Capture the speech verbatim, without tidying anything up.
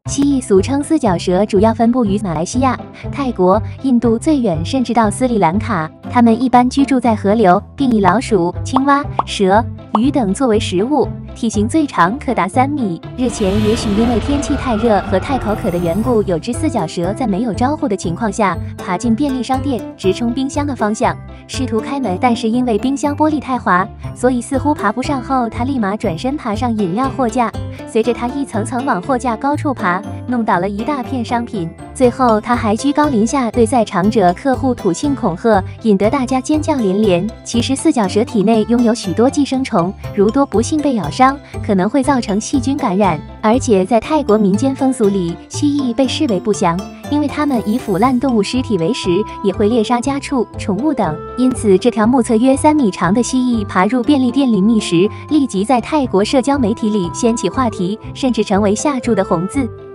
蜥蜴俗称四脚蛇，主要分布于马来西亚、泰国、印度，最远甚至到斯里兰卡。它们一般居住在河流，并以老鼠、青蛙、蛇、鱼等作为食物。体型最长可达三米。日前，也许因为天气太热和太口渴的缘故，有只四脚蛇在没有招呼的情况下爬进便利商店，直冲冰箱的方向，试图开门，但是因为冰箱玻璃太滑，所以似乎爬不上。后，它立马转身爬上饮料货架，随着它一层层往货架高处爬，弄倒了一大片商品。最后，他还居高临下对在场者客户吐信恐吓，引得大家尖叫连连。其实，四脚蛇体内拥有许多寄生虫，如多不幸被咬伤，可能会造成细菌感染。而且在泰国民间风俗里，蜥蜴被视为不祥，因为它们以腐烂动物尸体为食，也会猎杀家畜、宠物等。因此，这条目测约三米长的蜥蜴爬入便利店里觅食，立即在泰国社交媒体里掀起话题，甚至成为下注的红字。